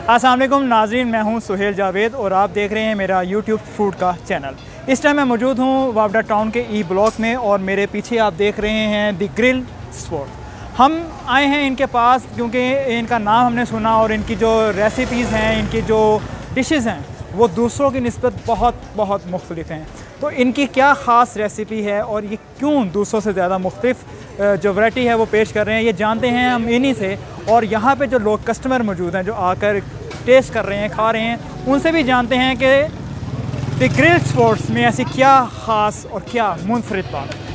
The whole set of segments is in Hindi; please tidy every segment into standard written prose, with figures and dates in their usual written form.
अस्सलाम वालेकुम नाज़रीन, मैं हूं सुहेल जावेद और आप देख रहे हैं मेरा यूट्यूब फूड का चैनल। इस टाइम मैं मौजूद हूं वावडा टाउन के ई ब्लॉक में और मेरे पीछे आप देख रहे हैं द ग्रिल स्पॉट। हम आए हैं इनके पास क्योंकि इनका नाम हमने सुना और इनकी जो रेसिपीज़ हैं, इनकी जो डिशेस हैं वो दूसरों की निस्बत बहुत मुख्तलिफ हैं। तो इनकी क्या ख़ास रेसिपी है और ये क्यों दूसरों से ज़्यादा मुख्तलिफ जो वैरायटी है वो पेश कर रहे हैं, ये जानते हैं हम इन्हीं से। और यहाँ पे जो लोग कस्टमर मौजूद हैं जो आकर टेस्ट कर रहे हैं, खा रहे हैं, उनसे भी जानते हैं कि द ग्रिल स्पॉट्स में ऐसी क्या ख़ास और क्या मुनफरिद बात है।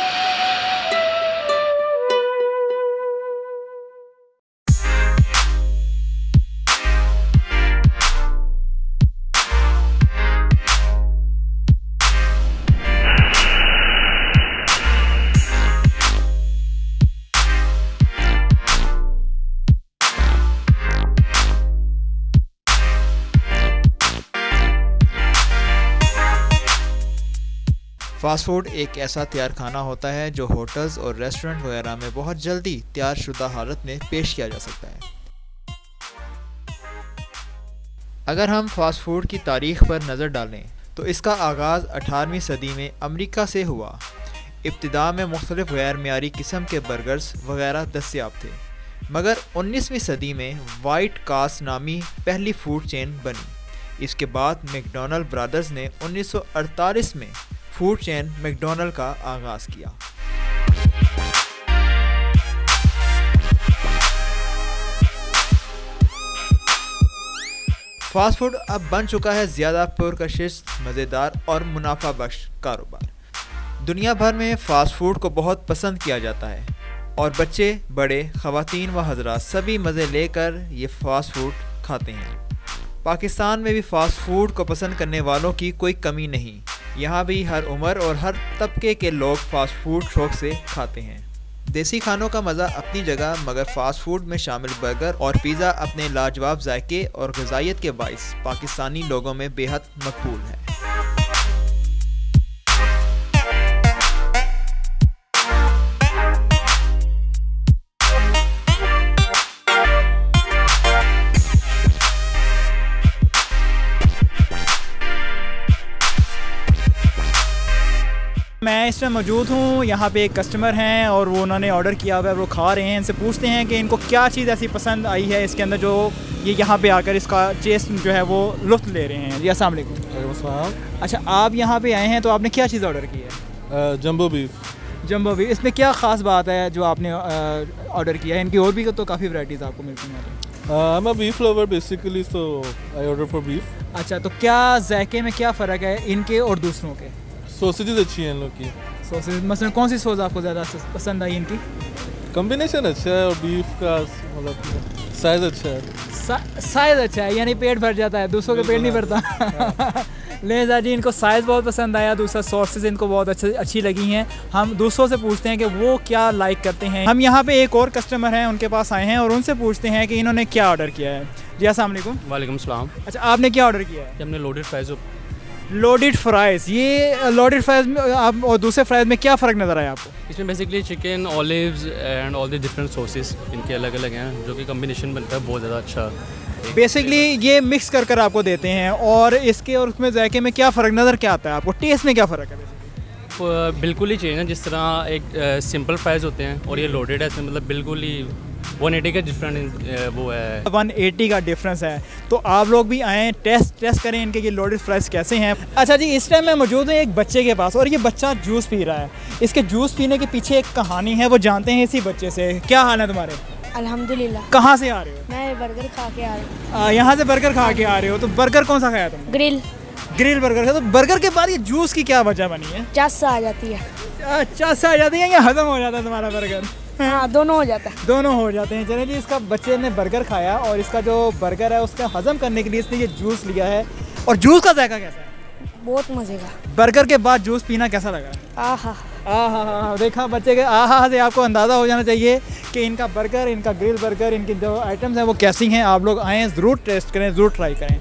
फ़ास्ट फूड एक ऐसा तैयार खाना होता है जो होटल्स और रेस्टोरेंट वगैरह में बहुत जल्दी तैयार शुदा हालत में पेश किया जा सकता है। अगर हम फ़ास्ट फूड की तारीख़ पर नज़र डालें तो इसका आगाज़ 18वीं सदी में अमेरिका से हुआ। इब्तिदा में मुख्तलिफ़ गैर मियारी किस्म के बर्गर्स वगैरह दस्तयाब थे, मगर 19वीं सदी में वाइट कास्ट नामी पहली फूड चेन बनी। इसके बाद मैकडॉनल्ड ब्रदर्स ने 1948 में फूड चेन मैकडॉनल्ड का आगाज़ किया। फास्ट फूड अब बन चुका है ज़्यादा पुरकशिश, मज़ेदार और मुनाफा बख्श कारोबार। दुनिया भर में फ़ास्ट फूड को बहुत पसंद किया जाता है और बच्चे, बड़े, ख़वातीन व हज़रात सभी मज़े लेकर ये फ़ास्ट फूड खाते हैं। पाकिस्तान में भी फ़ास्ट फूड को पसंद करने वालों की कोई कमी नहीं। यहाँ भी हर उम्र और हर तबके के लोग फ़ास्ट फूड शौक़ से खाते हैं। देसी खानों का मज़ा अपनी जगह, मगर फ़ास्ट फूड में शामिल बर्गर और पिज़्ज़ा अपने लाजवाब जायके और ग़िज़ाइयत के बाइस पाकिस्तानी लोगों में बेहद मकबूल है। मैं इस टाइम मौजूद हूँ, यहाँ पे एक कस्टमर हैं और वो उन्होंने ऑर्डर किया हुआ है, वो खा रहे हैं। इनसे पूछते हैं कि इनको क्या चीज़ ऐसी पसंद आई है इसके अंदर जो ये यहाँ पे आकर इसका टेस्ट जो है वो लुत्फ़ ले रहे हैं। जी अस्सलाम वालेकुम। अच्छा, आप यहाँ पे आए हैं तो आपने क्या चीज़ ऑर्डर की है? Jumbo beef. जंबो बीफ, इसमें क्या ख़ास बात है जो आपने ऑर्डर किया है? इनकी और भी तो काफ़ी वैराइटीज़ आपको मिलती हैं। I'm a beef lover basically, so I order for beef. अच्छा, तो क्या जायके में क्या फ़र्क है इनके और दूसरों के? सॉसेजेस अच्छी हैं इन लोग की। सॉसेज मसलन कौन सी सॉस आपको ज़्यादा पसंद आई इनकी? कॉम्बिनेशन अच्छा है और बीफ का मतलब साइज़ अच्छा है। साइज़ अच्छा है, यानी पेट भर जाता है, दूसरों का पेट नहीं भरता। लिहाजा जी इनको साइज़ बहुत पसंद आया, दूसरा सॉसेज इनको बहुत अच्छी लगी हैं। हम दूसरों से पूछते हैं कि वो क्या लाइक करते हैं। हम यहाँ पे एक और कस्टमर हैं, उनके पास आए हैं और उनसे पूछते हैं कि इन्होंने क्या ऑर्डर किया है। जी अस्सलाम वालेकुम। वालेकुम सलाम। अच्छा, आपने क्या ऑर्डर किया है? हमने लोडेड फ्राइज़। लोडेड फ्राइज़, ये लोडेड फ्राइज़ में आप और दूसरे फ्राइज़ में क्या फ़र्क नज़र आया आपको? इसमें basically chicken, olives and all the different sauces इनके अलग अलग हैं, जो कि कम्बिनेशन बनता है बहुत ज़्यादा अच्छा। बेसिकली ये मिक्स कर आपको देते हैं और इसके और उसमें जायके में क्या फ़र्क नज़र क्या आता है आपको? टेस्ट में क्या फ़र्क है? बिल्कुल ही चेंज है। जिस तरह एक सिंपल फ्राइज़ होते हैं और ये लोडेड है, इसमें मतलब बिल्कुल ही 180 का डिफरेंट वो है। 180 का डिफरेंस है। तो आप लोग भी आएँ, टेस्ट करें इनके ये लोडेड फ्राइज़ कैसे हैं। अच्छा जी, इस टाइम मैं मौजूद हूँ एक बच्चे के पास और ये बच्चा जूस पी रहा है। इसके जूस पीने के पीछे एक कहानी है, वो जानते हैं इसी बच्चे से। क्या हाल है तुम्हारे? अल्हम्दुलिल्लाह। कहाँ से आ रहे हो? मैं बर्गर खा के आ रही हूँ। यहाँ से बर्गर खा के आ रहे हो, तो बर्गर कौन सा खाया तुमने? ग्रिल बर्गर है। तो बर्गर के बाद ये जूस की क्या वजह बनी है? चस आ जाती है। चस आ जाती है या हजम हो जाता है तुम्हारा बर्गर? हाँ, दोनों हो जाता है। दोनों हो जाते हैं। चलिए जी, इसका बच्चे ने बर्गर खाया और इसका जो बर्गर है उसका हजम करने के लिए इसने ये जूस लिया है। और जूस का जायका कैसा है? बहुत मज़े का। बर्गर के बाद जूस पीना कैसा लगा? आहा आहा, देखा बच्चे के आहा से आपको अंदाज़ा हो जाना चाहिए कि इनका बर्गर, इनका ग्रिल बर्गर, इनकी जो आइटम्स हैं वो कैसी हैं। आप लोग आएँ, ज़रूर टेस्ट करें, ज़रूर ट्राई करें।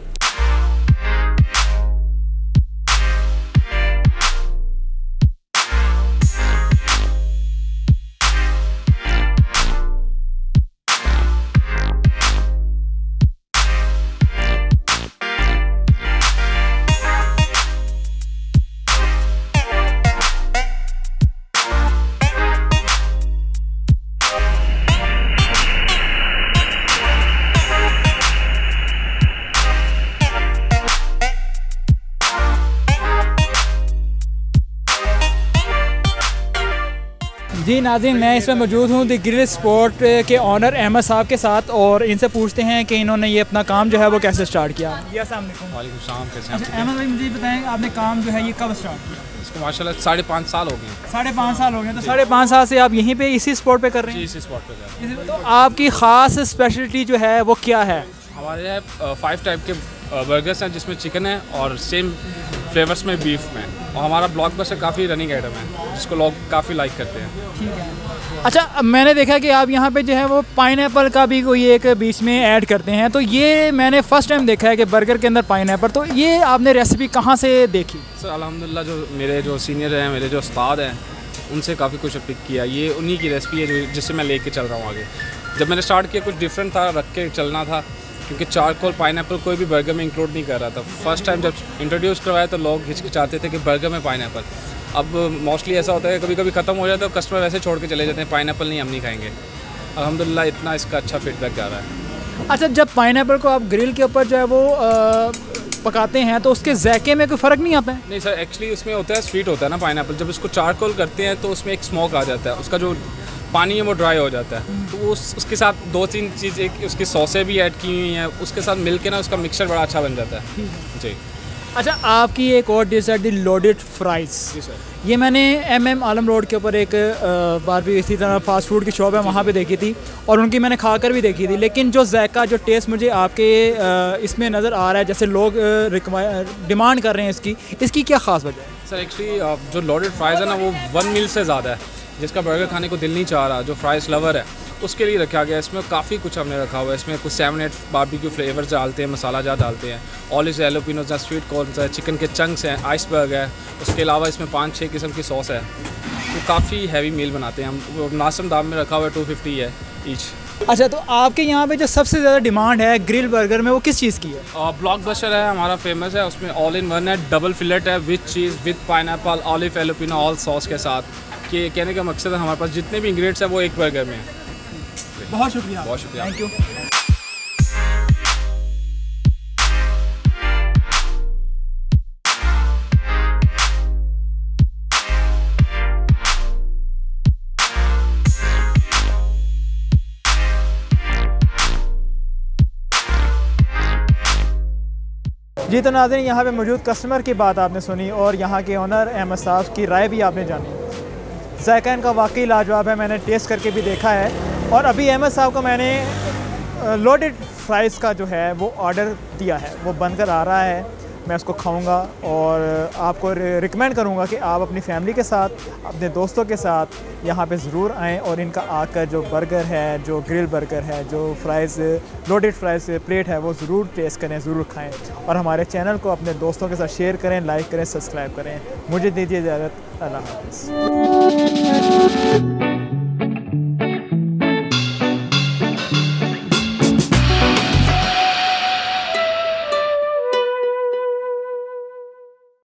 जी नाज़रीन, मैं इस वक्त मौजूद हूँ द ग्रिल स्पॉट के ऑनर अहमद साहब के साथ और इनसे पूछते हैं कि इन्होंने ये अपना काम जो है वो कैसे स्टार्ट किया। वालेकुम सलाम, कैसे हैं? अहमद भाई मुझे बताएं, आपने काम जो है ये कब स्टार्ट किया? इसको माशाल्लाह 5.5 साल हो गए। 5.5 साल हो गए। तो 5.5 साल से आप यहीं पे इसी स्पॉट पे कर रहे हैं? इसी स्पॉट पे कर रहे हैं। तो आपकी ख़ास स्पेशलिटी जो है वो क्या है? हमारे यहाँ 5 टाइप के बर्गर्स हैं, जिसमें चिकन है और सेम फ्लेवर्स में बीफ में, और हमारा ब्लॉकबस्टर काफ़ी रनिंग आइटम है जिसको लोग काफ़ी लाइक करते हैं। ठीक है। अच्छा, मैंने देखा कि आप यहाँ पे जो है वो पाइनएप्पल का भी कोई एक बीच में ऐड करते हैं, तो ये मैंने फ़र्स्ट टाइम देखा है कि बर्गर के अंदर पाइनएप्पल। तो ये आपने रेसिपी कहाँ से देखी? सर अल्हम्दुलिल्लाह जो मेरे जो सीनियर हैं, मेरे जो उस्ताद हैं, उनसे काफ़ी कुछ पिक किया। ये उन्हीं की रेसिपी है जिससे मैं लेके चल रहा हूँ आगे। जब मैंने स्टार्ट किया कुछ डिफरेंट था, रख के चलना था, क्योंकि चारकोल पाइनएप्पल कोई भी बर्गर में इंक्लूड नहीं कर रहा था। फर्स्ट टाइम जब इंट्रोड्यूस करवाया तो लोग हिचकिचाते थे कि बर्गर में पाइनएप्पल। अब मोस्टली ऐसा होता है कभी कभी ख़त्म हो जाता है तो कस्टमर वैसे छोड़ के चले जाते हैं, पाइनएप्पल नहीं, हम नहीं खाएंगे। अल्हम्दुलिल्लाह इतना इसका अच्छा फीडबैक जा रहा है। अच्छा, जब पाइनएप्पल को आप ग्रिल के ऊपर जो है वो पकाते हैं तो उसके जायके में कोई फ़र्क नहीं आता है? नहीं सर, एक्चुअली उसमें होता है स्वीट होता है ना पाइनएप्पल। जब इसको चारकोल करते हैं तो उसमें एक स्मोक आ जाता है, उसका जो पानी है वो ड्राई हो जाता है। तो उसके साथ 2-3 चीज़, एक उसकी सॉसें भी ऐड की हुई हैं, उसके साथ मिल के ना उसका मिक्सचर बड़ा अच्छा बन जाता है जी। अच्छा, आपकी एक और डिश है दी लोडेड फ्राइज़। जी सर। ये मैंने MM आलम रोड के ऊपर एक बार भी इसी तरह फास्ट फूड की शॉप है, वहाँ पे देखी थी और उनकी मैंने खाकर भी देखी थी। लेकिन जो जायका, जो टेस्ट मुझे आपके इसमें नज़र आ रहा है, जैसे लोग डिमांड कर रहे हैं इसकी क्या ख़ास वजह है? सर एक्चुअली जो लोडेड फ्राइज़ है ना वो 1 मील से ज़्यादा है। जिसका बर्गर खाने को दिल नहीं चाह रहा, जो फ्राइज़ लवर है, उसके लिए रखा गया। इसमें काफ़ी कुछ हमने रखा हुआ है। इसमें कुछ 7-8 बारबेक्यू फ्लेवर्स डालते हैं, मसाला जार डालते हैं, ऑलिव्स, एलोपिनोज, स्वीट कॉर्न्स है, चिकन के चंक्स हैं, आइसबर्ग है। उसके अलावा इसमें 5-6 किस्म की सॉस है। तो काफ़ी हैवी मील बनाते हैं हम। नासम दाम में रखा हुआ है 250 है ईच। अच्छा, तो आपके यहाँ पे जो सबसे ज़्यादा डिमांड है ग्रिल बर्गर में वो किस चीज़ की है? ब्लॉकबस्टर है हमारा, फेमस है। उसमें ऑल इन वन है, डबल फिलेट है, with cheese, with pineapple, olive, jalapeno, all sauce के साथ। कि कहने का मकसद है हमारे पास जितने भी इंग्रेडिएंट्स हैं वो एक बर्गर में है। बहुत शुक्रिया। बहुत शुक्रिया, थैंक यू। जी, तो नाज़रीन, यहाँ पे मौजूद कस्टमर की बात आपने सुनी और यहाँ के ओनर अहमद साहब की राय भी आपने जानी। जायका इनका वाकई लाजवाब है, मैंने टेस्ट करके भी देखा है। और अभी अहमद साहब को मैंने लोडेड फ्राइज़ का जो है वो ऑर्डर दिया है, वो बनकर आ रहा है। मैं उसको खाऊंगा और आपको रिकमेंड करूंगा कि आप अपनी फैमिली के साथ, अपने दोस्तों के साथ यहाँ पे ज़रूर आएँ और इनका आकर जो बर्गर है, जो ग्रिल बर्गर है, जो फ्राइज़, लोडेड फ्राइज़ प्लेट है, वो ज़रूर टेस्ट करें, ज़रूर खाएँ। और हमारे चैनल को अपने दोस्तों के साथ शेयर करें, लाइक करें, सब्सक्राइब करें। मुझे दीजिए इजाज़त। अल्लाह हाफ़िज़।